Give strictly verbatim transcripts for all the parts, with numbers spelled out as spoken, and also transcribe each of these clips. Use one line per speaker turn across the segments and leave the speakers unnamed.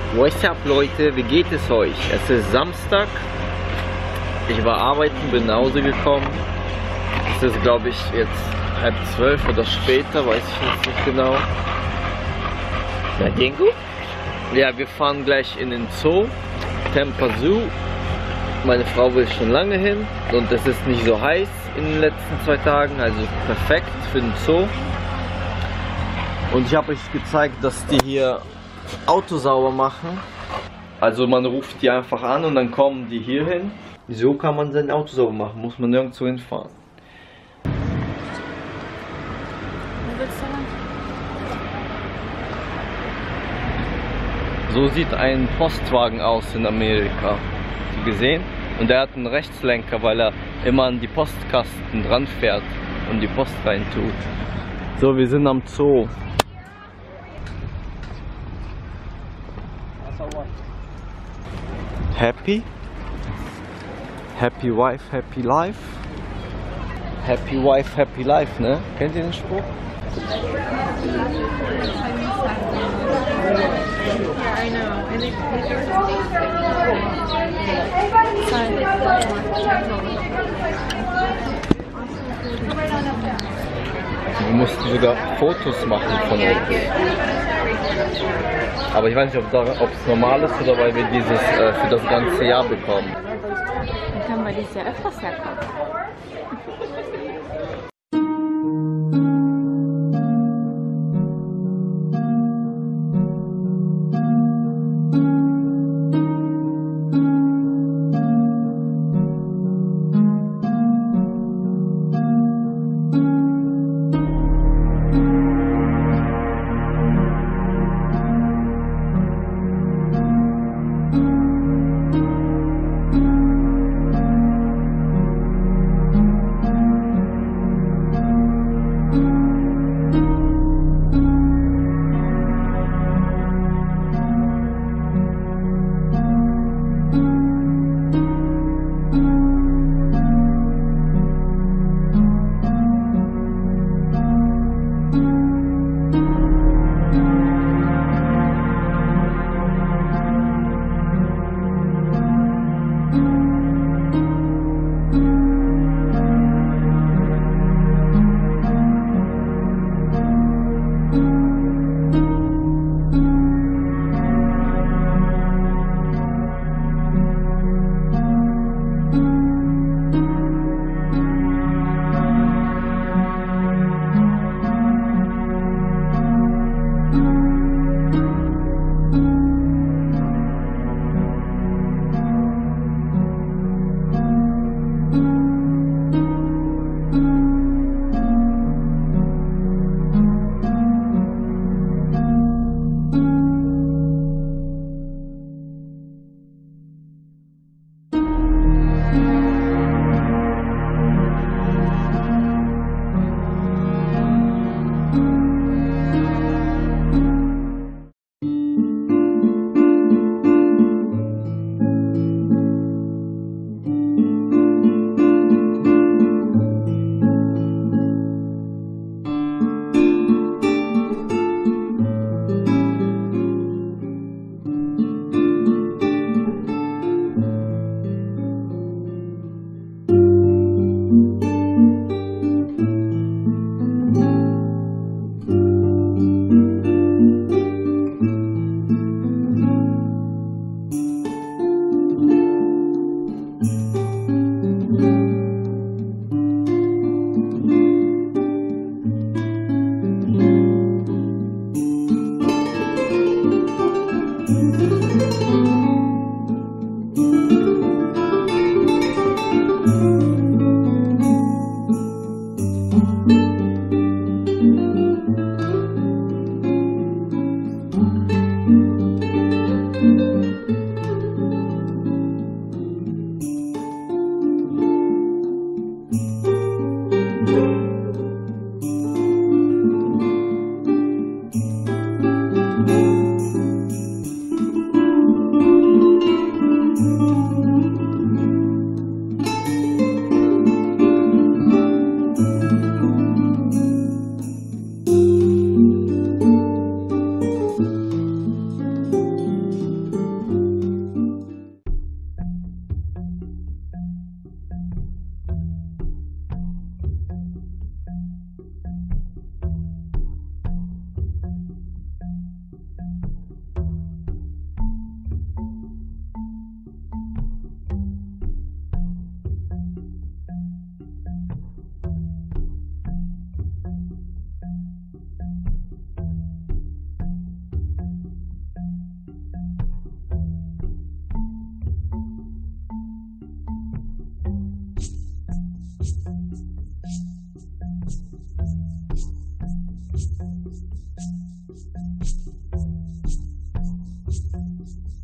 What's up, Leute? Wie geht es euch? Es ist Samstag. Ich war arbeiten, bin nach Hause gekommen. Es ist, glaube ich, jetzt halb zwölf oder später, weiß ich jetzt nicht genau. Ja, Dingo? Ja, wir fahren gleich in den Zoo, Tampa Zoo. Meine Frau will schon lange hin und es ist nicht so heiß in den letzten zwei Tagen, also perfekt für den Zoo. Und ich habe euch gezeigt, dass die hier Auto sauber machen. Also man ruft die einfach an und dann kommen die hier hin. So kann man sein Auto sauber machen, muss man nirgendwo hinfahren.
Wo willst du hin?
So sieht ein Postwagen aus in Amerika. Habt ihr gesehen? Und der hat einen Rechtslenker, weil er immer an die Postkasten dran fährt und die Post rein tut. So, wir sind am Zoo. Happy? Happy wife, happy life? Happy wife, happy life, ne? Kennt ihr den Spruch?
Yeah, I know. And it,
Wir mussten sogar Fotos machen von uns. Aber ich weiß nicht, ob es normal ist oder weil wir dieses äh, für das ganze Jahr bekommen.
dann können wir dieses Jahr öfters herkommen.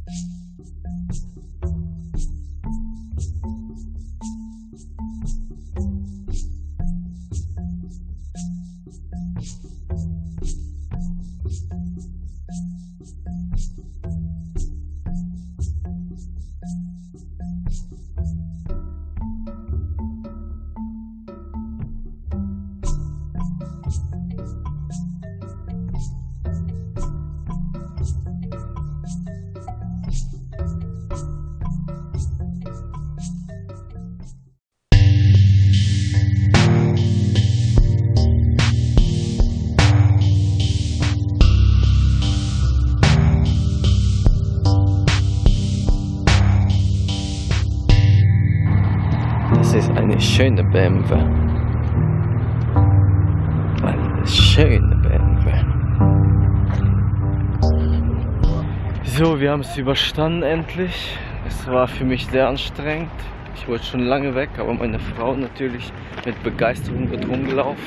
Das ist eine schöne B M W. Eine schöne B M W. So, wir haben es überstanden endlich. Es war für mich sehr anstrengend. Ich wollte schon lange weg, aber meine Frau natürlich mit Begeisterung wird rumgelaufen.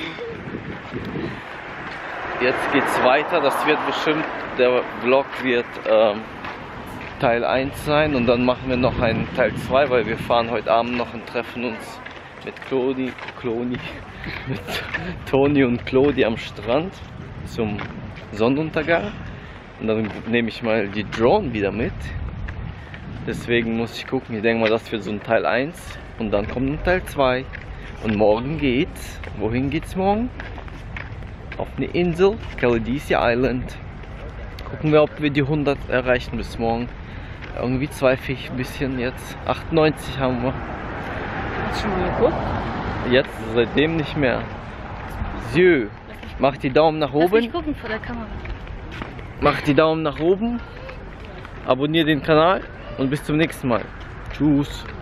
Jetzt geht's weiter. Das wird bestimmt, der Vlog wird ähm, Teil eins sein und dann machen wir noch einen Teil zwei, weil wir fahren heute Abend noch und treffen uns mit Claudi, Claudi, mit Toni und Claudi am Strand zum Sonnenuntergang und dann nehme ich mal die Drone wieder mit. Deswegen muss ich gucken, ich denke mal, das wird so ein Teil eins und dann kommt ein Teil zwei und morgen geht's, wohin geht's morgen? Auf eine Insel, Caladisia Island. Gucken wir, ob wir die hundert erreichen bis morgen. Irgendwie zweifle ich ein bisschen jetzt. achtundneunzig haben wir.
Hast du schon mal geguckt?
Jetzt seitdem nicht mehr. So, mach die Daumen nach
Lass mich
oben.
gucken vor der Kamera.
Mach die Daumen nach oben. Abonnier den Kanal und bis zum nächsten Mal. Tschüss.